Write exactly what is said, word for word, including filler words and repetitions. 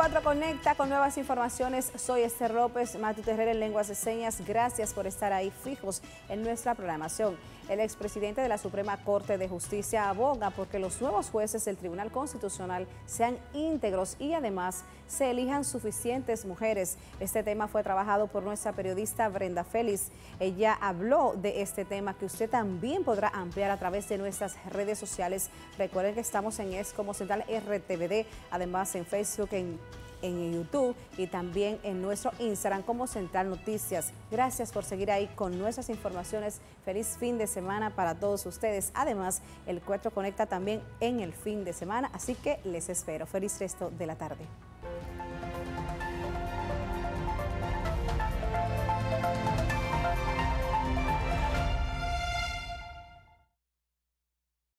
cuatro Conecta con nuevas informaciones. Soy Esther López, Matu Terrera en Lenguas de Señas. Gracias por estar ahí fijos en nuestra programación. El expresidente de la Suprema Corte de Justicia aboga porque los nuevos jueces del Tribunal Constitucional sean íntegros y además se elijan suficientes mujeres. Este tema fue trabajado por nuestra periodista Brenda Félix. Ella habló de este tema que usted también podrá ampliar a través de nuestras redes sociales. Recuerden que estamos en Es como Central R T V D, además en Facebook, en en YouTube y también en nuestro Instagram como Central Noticias. Gracias por seguir ahí con nuestras informaciones. Feliz fin de semana para todos ustedes. Además, el cuatro Conecta también en el fin de semana, así que les espero. Feliz resto de la tarde.